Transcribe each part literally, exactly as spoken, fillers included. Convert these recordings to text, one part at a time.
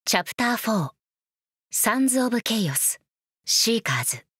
チャプターフォー サンズ・オブ・ケイオスシーカーズ。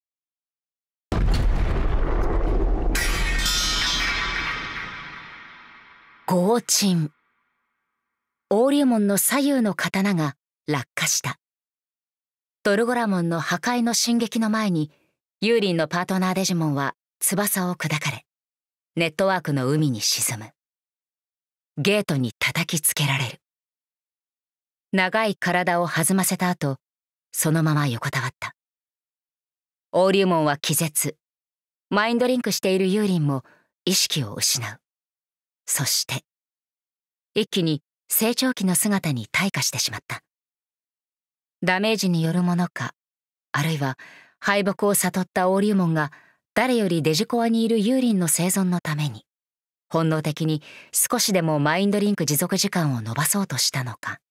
轟沈。オーリュモンの左右の刀が落下した。ドルゴラモンの破壊の進撃の前に、ユーリンのパートナーデジモンは翼を砕かれ、ネットワークの海に沈む。ゲートに叩きつけられる。長い体を弾ませた後、そのまま横たわった。オーリュモンは気絶。マインドリンクしているユーリンも意識を失う。そして、一気に成長期の姿に退化してしまった。ダメージによるものか、あるいは敗北を悟ったオーリュモンが誰よりデジコアにいるユーリンの生存のために、本能的に少しでもマインドリンク持続時間を延ばそうとしたのか。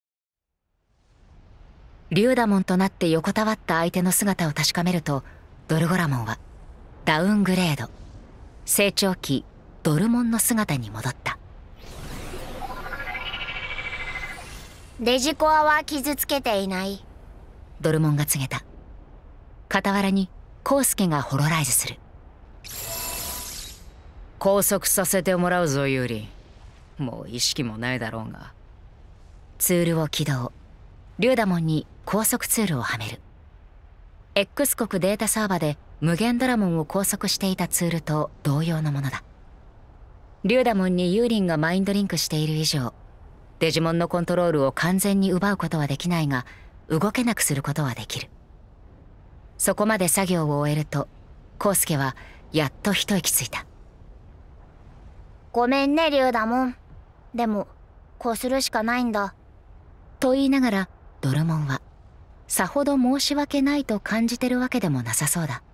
リューダモンとなって横たわった相手の姿を確かめると、ドルゴラモンはダウングレード、成長期ドルモンの姿に戻った。 デジコアは傷つけていない。 ドルモンが告げた。傍らにコウスケがホロライズする。 拘束させてもらうぞユーリン。もう意識もないだろうが。 ツールを起動。リューダモンに拘束ツールをはめる。 X 国データサーバで無限ドラモンを拘束していたツールと同様のものだ。リューダモンにユーリンがマインドリンクしている以上、デジモンのコントロールを完全に奪うことはできないが、動けなくすることはできる。そこまで作業を終えると、コウスケはやっと一息ついた。 ごめんねリュウダモン。でもこうするしかないんだ。 と言いながら、ドルモンはさほど申し訳ないと感じてるわけでもなさそうだ。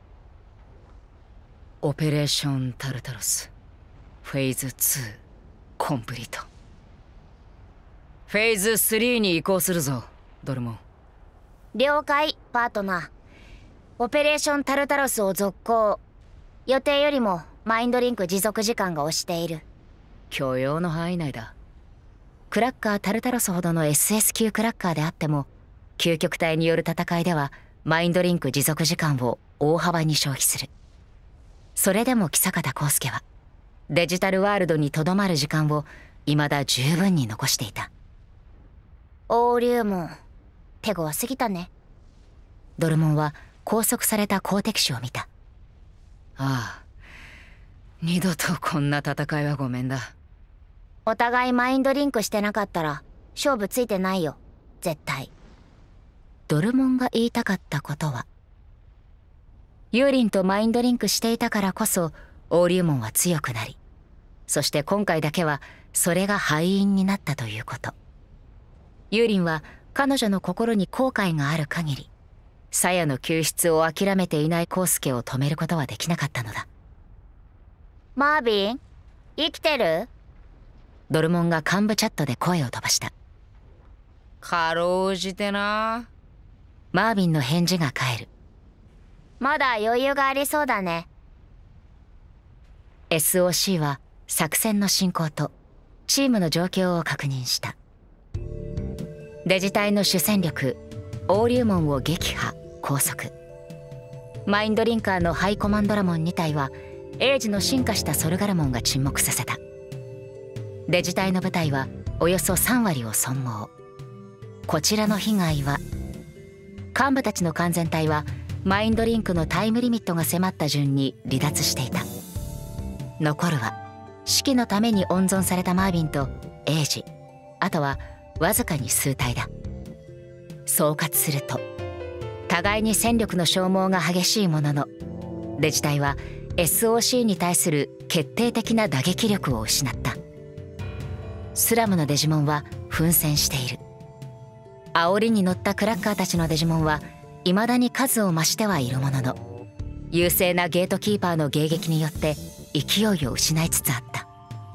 オペレーションタルタロスフェーズツーコンプリート。フェーズスリーに移行するぞドルモン。 了解パートナー。オペレーションタルタロスを続行。予定よりもマインドリンク持続時間が押している。 許容の範囲内だ。 クラッカータルタロスほどの エスエス 級クラッカーであっても、究極体による戦いではマインドリンク持続時間を大幅に消費する。それでも木坂浩介はデジタルワールドにとどまる時間を未だ十分に残していた。 オーリューモン手強すぎたね。 ドルモンは拘束された好敵手を見た。 ああ、二度とこんな戦いはごめんだ。 お互いマインドリンクしてなかったら勝負ついてないよ絶対。 ドルモンが言いたかったことは、ユーリンとマインドリンクしていたからこそオーリュモンは強くなり、そして今回だけはそれが敗因になったということ。ユーリンは彼女の心に後悔がある限り、サヤの救出を諦めていないコウスケを止めることはできなかったのだ。 マービン生きてる？ ドルモンが幹部チャットで声を飛ばした。 かろうじてな。 マービンの返事が返る。 まだ余裕がありそうだね。 エスオーシー は作戦の進行とチームの状況を確認した。デジタイの主戦力オーリュモンを撃破拘束。マインドリンカーのハイコマンドラモンに体はエイジの進化したソルガルモンが沈黙させた。デジタイの部隊はおよそさんわりを損耗。こちらの被害は、幹部たちの完全体はマインドリンクのタイムリミットが迫った順に離脱していた。残るは指揮のために温存されたマービンとエイジ、あとはわずかに数体だ。総括すると、互いに戦力の消耗が激しいものの、デジタイは エスオーシー に対する決定的な打撃力を失った。スラムのデジモンは奮戦している。煽りに乗ったクラッカーたちのデジモンは未だに数を増してはいるものの、優勢なゲートキーパーの迎撃によって勢いを失いつつあった。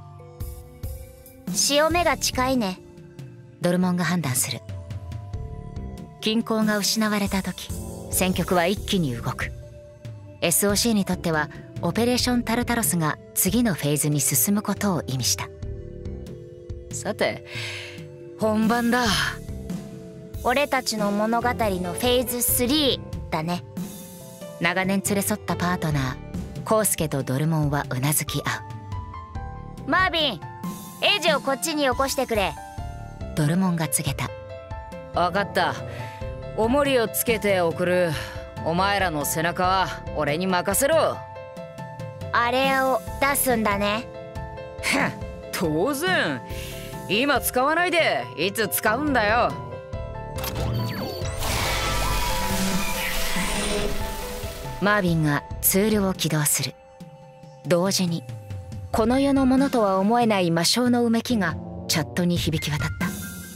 潮目が近いね。 ドルモンが判断する。均衡が失われた時、戦局は一気に動く。 エスオーシー にとってはオペレーションタルタロスが次のフェーズに進むことを意味した。 さて本番だ。 俺たちの物語のフェーズスリーだね。 長年連れ添ったパートナーコウスケとドルモンはうなずき合う。マービン、エイジをこっちによこしてくれ。 ドルモンが告げた。 分かった。重りをつけて送る。お前らの背中は俺に任せろ。 あれを出すんだね。 当然。今使わないでいつ使うんだよ。 マービンがツールを起動する。同時にこの世のものとは思えない魔性のうめきがチャットに響き渡った。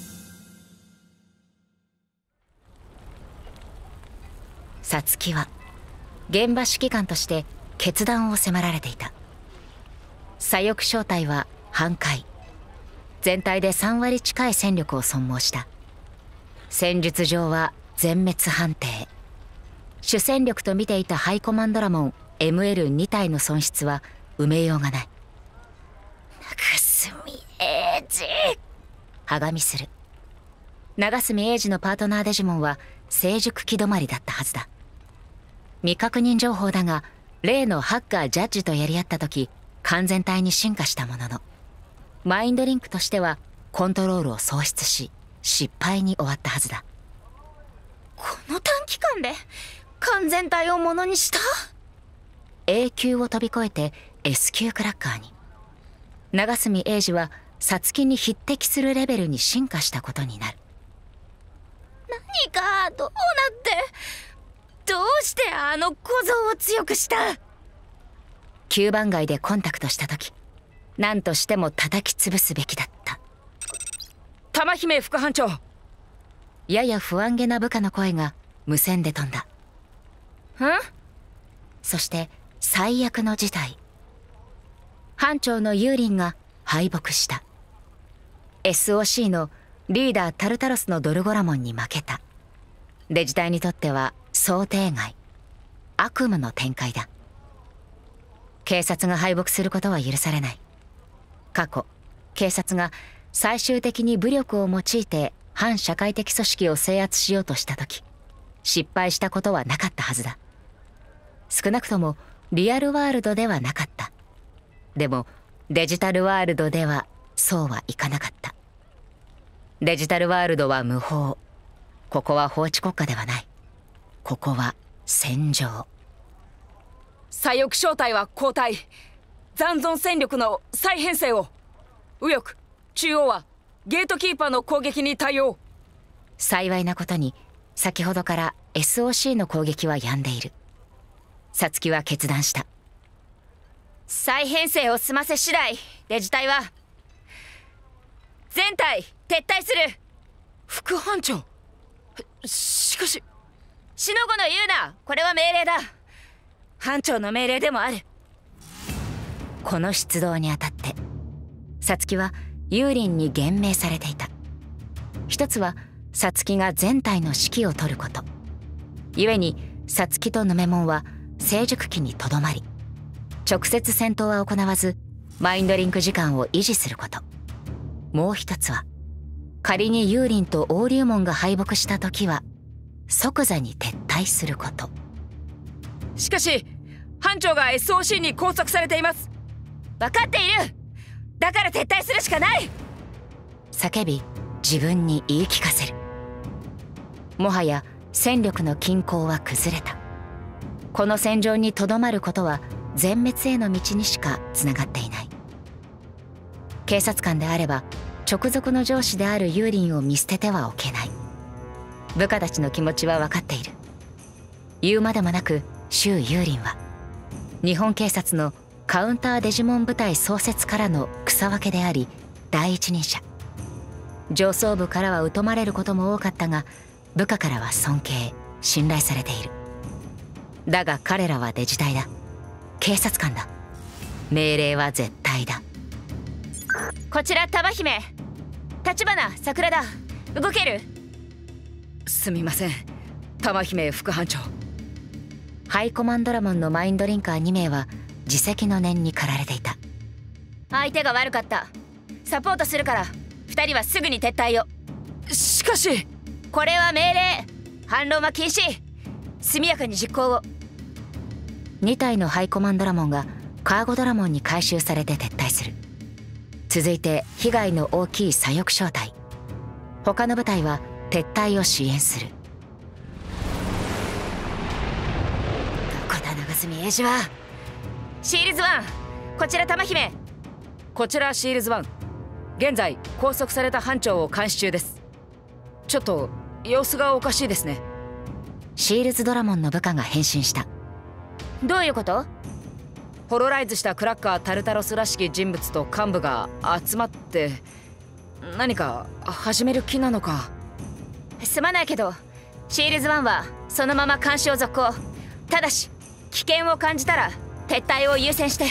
サツキは現場指揮官として決断を迫られていた。左翼小隊は半壊、全体でさんわり近い戦力を損耗した。戦術上は全滅判定。主戦力と見ていたハイコマンドラモン エムエルに 体の損失は埋めようがない。 長住英二、 はがみする。長住英二のパートナーデジモンは成熟期止まりだったはずだ。未確認情報だが、例のハッカージャッジとやり合った時完全体に進化したものの、マインドリンクとしてはコントロールを喪失し失敗に終わったはずだ。 この短期間で完全体をものにした。 A 級を飛び越えて エス 級クラッカーに。長住英二はサツキに匹敵するレベルに進化したことになる。 何かどうなって、どうしてあの小僧を強くした？ 旧番街でコンタクトした時何としても叩き潰すべきだった。 玉姫副班長。 やや不安げな部下の声が無線で飛んだ。 ん？ そして最悪の事態。班長のユーリンが敗北した。 エスオーシー のリーダータルタロスのドルゴラモンに負けた。デジ隊にとっては想定外、悪夢の展開だ。警察が敗北することは許されない。過去警察が最終的に武力を用いて反社会的組織を制圧しようとした時失敗したことはなかったはずだ。少なくともリアルワールドではなかった。でもデジタルワールドではそうはいかなかった。デジタルワールドは無法。ここは法治国家ではない。ここは戦場。 左翼小隊は交代。残存戦力の再編成を。右翼中央はゲートキーパーの攻撃に対応。 幸いなことに先ほどから エスオーシー の攻撃は止んでいる。サツキは決断した。 再編成を済ませ次第デジ隊は全隊撤退する。 副班長。しかししのごの言うな。これは命令だ。班長の命令でもある。 この出動にあたってサツキはユーリンに厳命されていた。一つはサツキが全体の指揮を執ること。故にサツキとヌメモンは成熟期にとどまり直接戦闘は行わずマインドリンク時間を維持すること。もう一つは仮にユーリンとオーリューモンが敗北した時は即座に撤退すること。 しかし班長が エスオーシー に拘束されています。 分かっている。だから撤退するしかない。 叫び自分に言い聞かせる。もはや戦力の均衡は崩れた。この戦場にとどまることは全滅への道にしかつながっていない。警察官であれば直属の上司であるユーリンを見捨ててはおけない。部下たちの気持ちは分かっている。言うまでもなくシュウ・ユーリンは日本警察のカウンターデジモン部隊創設からの草分けであり第一人者。上層部からは疎まれることも多かったが部下からは尊敬信頼されている。だが彼らはデジ隊だ。警察官だ。命令は絶対だ。 こちら玉姫。立花桜田、動ける？ すみません玉姫副班長。 ハイコマンドラモンのマインドリンカーに名は自責の念に駆られていた。 相手が悪かった。サポートするからふたりはすぐに撤退を。 しかしこれは命令。反論は禁止。速やかに実行を。 に体のハイコマンドラモンがカーゴドラモンに回収されて撤退する。続いて被害の大きい左翼小隊、他の部隊は撤退を支援する。どこだ長住英二は。 シールズワン、こちら玉姫。 こちらシールズワン。現在拘束された班長を監視中です。ちょっと様子がおかしいですね。 シールズドラモンの部下が返信した。 どういうこと？ ホロライズしたクラッカータルタロスらしき人物と幹部が集まって何か始める気なのか。 すまないけどシールズワンはそのまま監視を続行。ただし危険を感じたら撤退を優先して。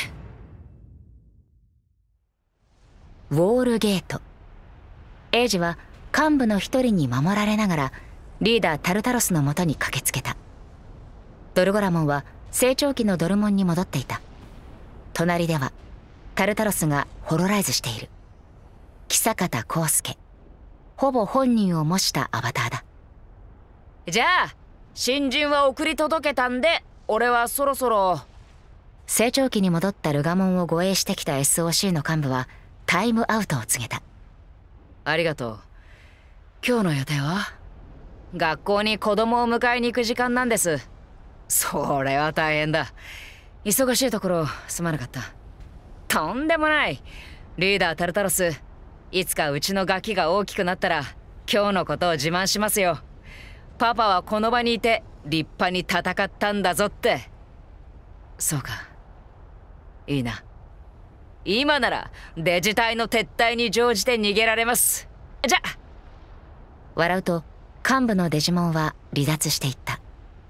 ウォールゲート。エイジは幹部の一人に守られながらリーダータルタロスのもとに駆けつけた。ドルゴラモンは成長期のドルモンに戻っていた。隣ではタルタロスがホロライズしている。木坂浩介、ほぼ本人を模したアバターだ。 じゃあ新人は送り届けたんで俺はそろそろ。 成長期に戻ったルガモンを護衛してきた エスオーシー の幹部はタイムアウトを告げた。 ありがとう。今日の予定は？学校に子供を迎えに行く時間なんです。それは大変だ。忙しいところすまなかった。とんでもない。リーダータルタロス、いつかうちのガキが大きくなったら今日のことを自慢しますよ。パパはこの場にいて立派に戦ったんだぞって。そうか、いいな。今ならデジタイの撤退に乗じて逃げられます。じゃ。 笑うと幹部のデジモンは離脱していった。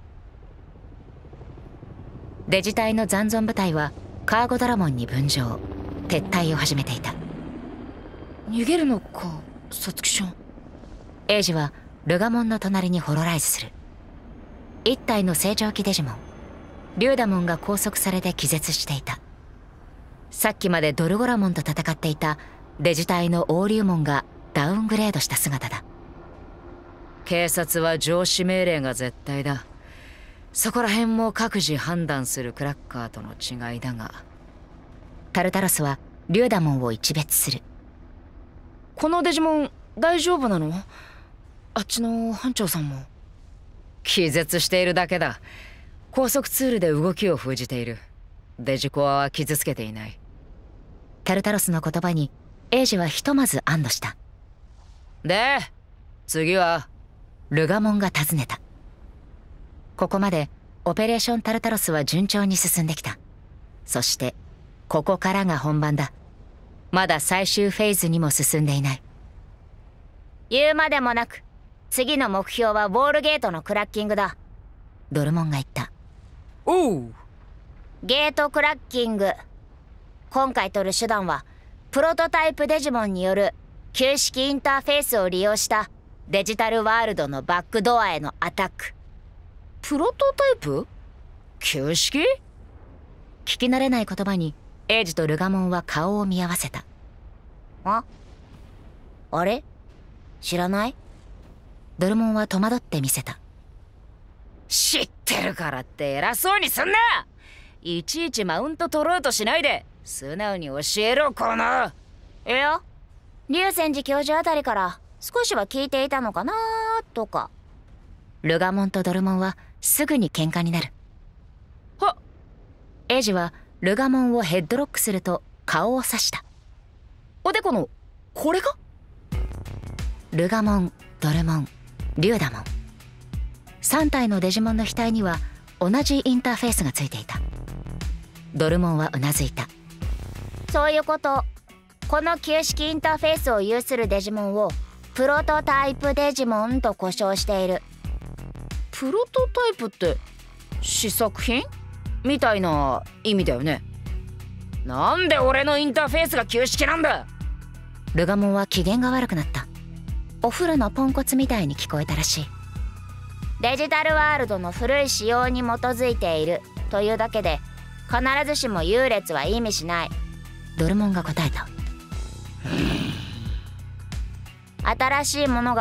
デジタイの残存部隊はカーゴドラモンに分譲、撤退を始めていた。 逃げるのか、サツキちゃん。 エイジはルガモンの隣にホロライズする。一体の成長期デジモンリュウダモンが拘束されて気絶していた。さっきまでドルゴラモンと戦っていたデジタイのオーリューモンがダウングレードした姿だ。 警察は上司命令が絶対だ。そこら辺も各自判断するクラッカーとの違いだが。 タルタロスはリュウダモンを一別する。 このデジモン大丈夫なの？あっちの班長さんも。気絶しているだけだ。高速ツールで動きを封じている。デジコアは傷つけていない。 タルタロスの言葉にエイジはひとまず安堵した。 で、次は？ ルガモンが尋ねた。ここまでオペレーションタルタロスは順調に進んできた。そしてここからが本番だ。まだ最終フェーズにも進んでいない。 言うまでもなく次の目標はウォールゲートのクラッキングだ。 ドルモンが言った。 おう。 ゲートクラッキング。今回取る手段はプロトタイプデジモンによる旧式インターフェースを利用したデジタルワールドのバックドアへのアタック。 プロトタイプ？旧式？ 聞き慣れない言葉にエイジとルガモンは顔を見合わせた。 あ？あれ？知らない？ ドルモンは戸惑って見せた。 知ってるからって偉そうにすんな。いちいちマウント取ろうとしないで素直に教えろ。このいや、竜泉寺教授あたりから少しは聞いていたのかなとか。 ルガモンとドルモンはすぐに喧嘩になる。 はっ。 エイジはルガモンをヘッドロックすると顔を刺した。 おでこのこれか？ ルガモン、ドルモン、リュウダモン、さん体のデジモンの額には同じインターフェースがついていた。ドルモンはうなずいた。 そういうこと。この旧式インターフェースを有するデジモンをプロトタイプデジモンと呼称している。 プロトタイプって試作品みたいな意味だよね。なんで俺のインターフェースが旧式なんだ？ ルガモンは機嫌が悪くなった。お風呂のポンコツみたいに聞こえたらしい。 デジタルワールドの古い仕様に基づいているというだけで必ずしも優劣は意味しない。 ドルモンが答えた。 新しいものが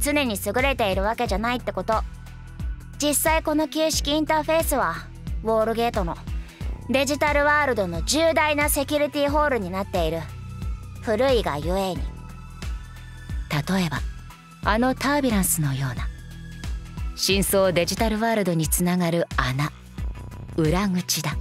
常に優れているわけじゃないってこと。実際この旧式インターフェースはウォールゲートのデジタルワールドの重大なセキュリティホールになっている。古いがゆえに。 例えばあのタービュランスのような深層デジタルワールドにつながる穴、裏口だ。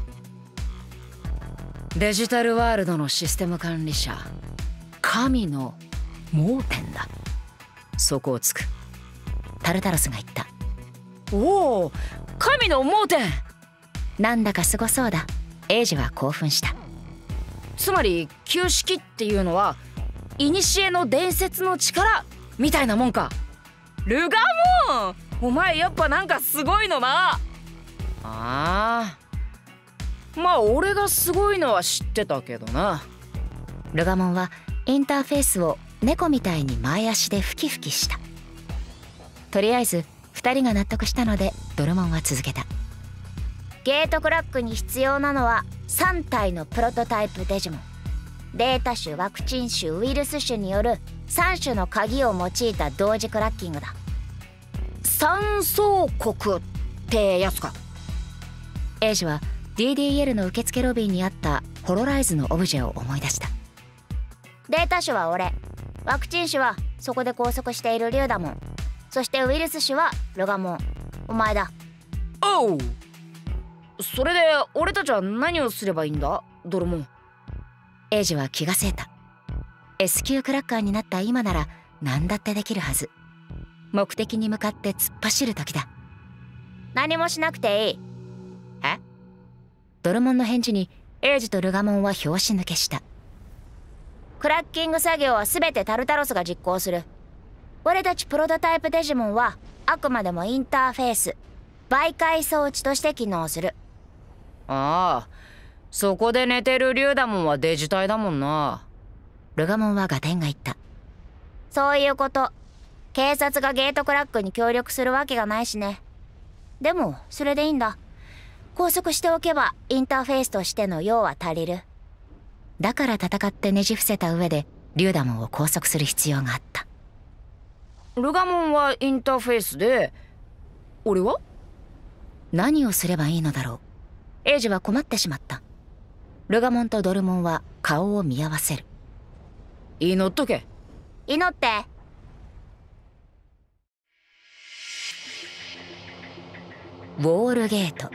デジタルワールドのシステム管理者、神の盲点だ。そこをつく。 タルタロスが言った。 おお、神の盲点。 なんだかすごそうだ。エイジは興奮した。 つまり旧式っていうのは古の伝説の力みたいなもんか。ルガモン、お前やっぱなんかすごいのな。ああ、まあ俺がすごいのは知ってたけどな。 ルガモンはインターフェースを猫みたいに前足でフキフキした。とりあえずふたりが納得したのでドルモンは続けた。 ゲートクラックに必要なのはさん体のプロトタイプデジモン、データ種、ワクチン種、ウイルス種によるさん種の鍵を用いた同時クラッキングだ。 三層国ってやつか。 エイジは ディーディーエル の受付ロビーにあったホロライズのオブジェを思い出した。 データ種は俺、ワクチン種はそこで拘束しているリュウダモン、そしてウイルス種はルガモン、お前だ。 おう、それで俺たちは何をすればいいんだ、ドルモン。 エイジは気がせいた。 エス 級クラッカーになった今なら何だってできるはず。目的に向かって突っ走る時だ。 何もしなくていい。 え？ドルモンの返事にエイジとルガモンは拍子抜けした。 クラッキング作業は全てタルタロスが実行する。俺たちプロトタイプデジモンはあくまでもインターフェース、媒介装置として機能する。 ああ、そこで寝てるリュウダモンはデジ体だもんな。 ルガモンはガテンが言った。 そういうこと。警察がゲートクラックに協力するわけがないしね。でもそれでいいんだ。拘束しておけばインターフェースとしての用は足りる。 だから戦ってねじ伏せた上でリュウダモンを拘束する必要があった。 ルガモンはインターフェースで、俺は何をすればいいのだろう。エイジは困ってしまった。ルガモンとドルモンは顔を見合わせる。 祈っとけ。 祈って。 ウォールゲート。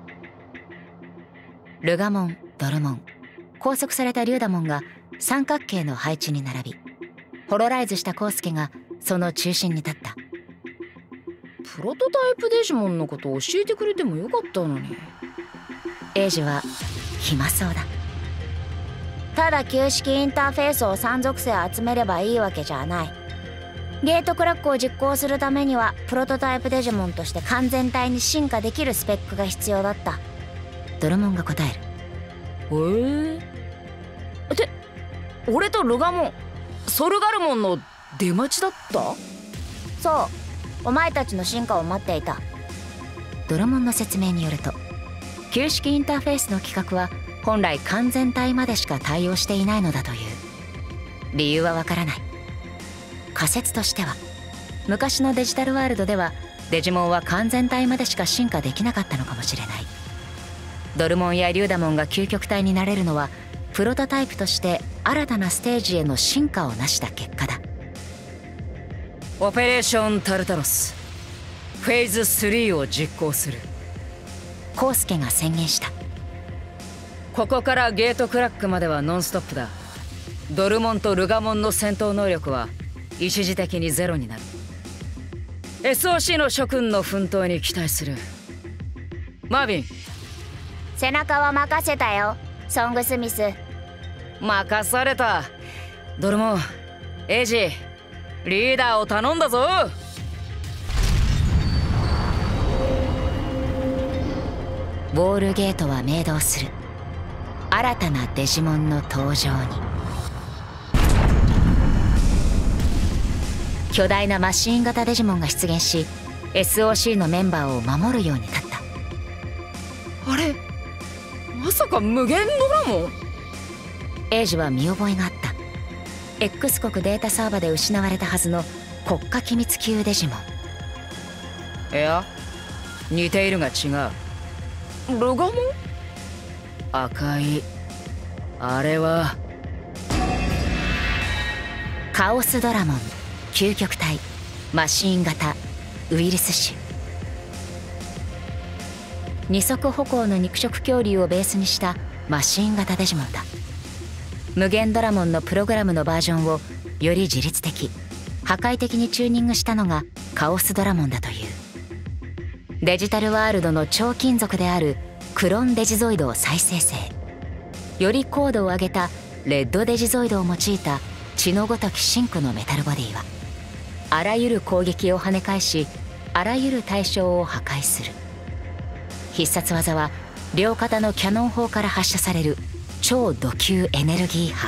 ルガモン、ドルモン、拘束されたリュウダモンが三角形の配置に並び、ホロライズしたコウスケがその中心に立った。 プロトタイプデジモンのこと教えてくれてもよかったのに。 エイジは暇そうだ。 ただ旧式インターフェースをさん属性集めればいいわけじゃない。ゲートクラックを実行するためにはプロトタイプデジモンとして完全体に進化できるスペックが必要だった。 ドルモンが答える。 へえ。って俺とルガモン、ソルガルモンの出待ちだった？ そう、お前たちの進化を待っていた。 ドルモンの説明によると、旧式インターフェースの規格は本来完全体までしか対応していないのだという。理由はわからない。仮説としては昔のデジタルワールドではデジモンは完全体までしか進化できなかったのかもしれない。ドルモンやリュウダモンが究極体になれるのはプロトタイプとして新たなステージへの進化を成した結果だ。 オペレーションタルタロスフェーズスリーを実行する。 コウスケが宣言した。 ここからゲートクラックまではノンストップだ。ドルモンとルガモンの戦闘能力は一時的にゼロになる。 エスオーシー の諸君の奮闘に期待する。マービン、 背中は任せたよ、ソングスミス。 任された。ドルモン、エイジ、リーダーを頼んだぞ。 ウォールゲートは明動する。新たなデジモンの登場に。巨大なマシン型デジモンが出現し エスオーシー のメンバーを守るように立った。 あれ、まさか無限ドラモン？ エイジは見覚えがあった。 X 国データサーバで失われたはずの国家機密級デジモン。 いや、似ているが違う。 ルガモン？ 赤いあれはカオスドラモン究極体マシーン型ウイルス種。二足歩行の肉食恐竜をベースにしたマシーン型デジモンだ。無限ドラモンのプログラムのバージョンをより自律的破壊的にチューニングしたのがカオスドラモンだという。デジタルワールドの超金属であるクロンデジゾイドを再生成、より高度を上げたレッドデジゾイドを用いた血のごとき真紅のメタルボディはあらゆる攻撃を跳ね返し、あらゆる対象を破壊する。必殺技は両肩のキャノン砲から発射される超ド級エネルギー波、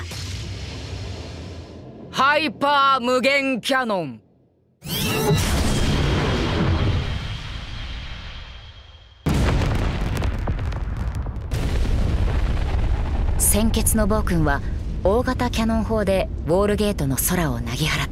ハイパー無限キャノン。 鮮血の暴君は大型キャノン砲でウォールゲートの空をなぎ払った。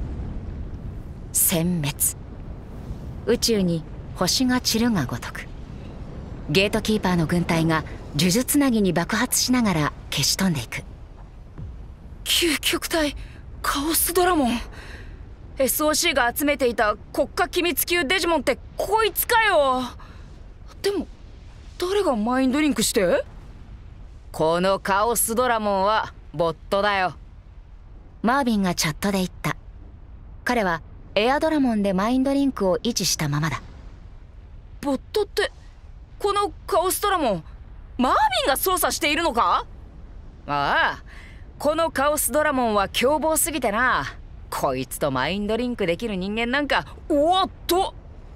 殲滅。宇宙に星が散るがごとく、ゲートキーパーの軍隊が呪術つなぎに爆発しながら消し飛んでいく。 究極体カオスドラモン。 エスオーシー が集めていた国家機密級デジモンってこいつかよ。でも誰がマインドリンクして？このカオスドラモンはボットだよ。 マービンがチャットで言った。彼はエアドラモンでマインドリンクを維持したままだ。 ボットってこのカオスドラモン、マービンが操作しているのか？ああ、このカオスドラモンは凶暴すぎてな、こいつとマインドリンクできる人間なんか。おっと、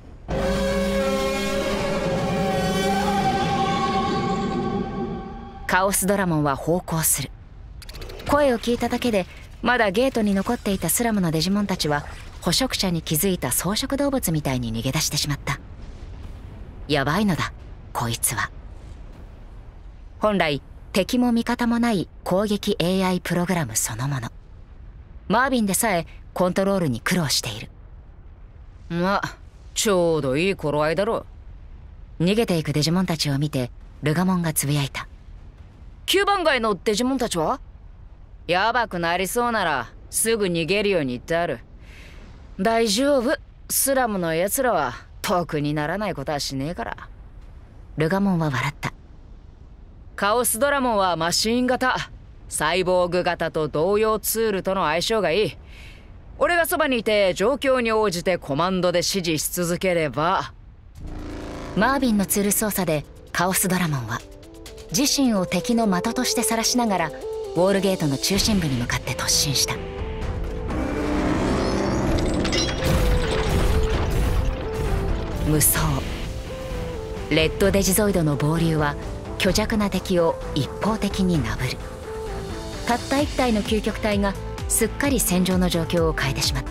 カオスドラモンは咆哮する。声を聞いただけでまだゲートに残っていたスラムのデジモンたちは捕食者に気づいた草食動物みたいに逃げ出してしまった。やばいのだこいつは。本来敵も味方もない攻撃 エーアイ プログラムそのもの。マービンでさえコントロールに苦労している。 まあちょうどいい頃合いだろう。逃げていくデジモンたちを見てルガモンがつぶやいた。 きゅうばん街のデジモンたちは？やばくなりそうならすぐ逃げるように言ってある。大丈夫、スラムのやつらは得にならないことはしねえから。 ルガモンは笑った。 カオスドラモンはマシーン型、サイボーグ型と同様ツールとの相性がいい。俺がそばにいて状況に応じてコマンドで指示し続ければ。 マービンのツール操作でカオスドラモンは自身を敵の的として晒しながらウォールゲートの中心部に向かって突進した。無双。レッドデジゾイドの暴流は虚弱な敵を一方的になぶる。たった一体の究極体がすっかり戦場の状況を変えてしまった。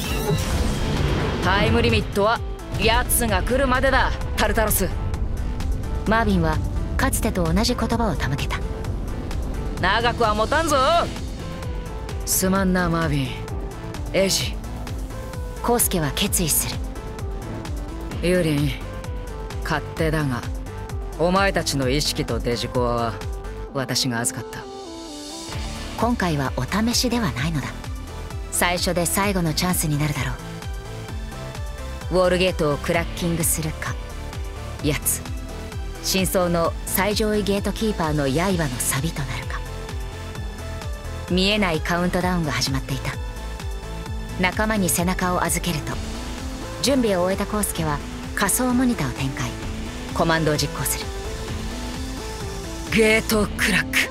タイムリミットはやつが来るまでだ、タルタロス。 マービンはかつてと同じ言葉を手向けた。 長くは持たんぞ。すまんなマービン。エイジ。 コウスケは決意する。 ユーリン、勝手だがお前たちの意識とデジコアは私が預かった。 今回はお試しではないのだ。最初で最後のチャンスになるだろう。ウォールゲートをクラッキングするか、やつ真相の最上位ゲートキーパーの刃のサビとなるか。見えないカウントダウンが始まっていた。仲間に背中を預けると、準備を終えたコウスケは仮想モニターを展開、コマンドを実行する。 ゲートクラック。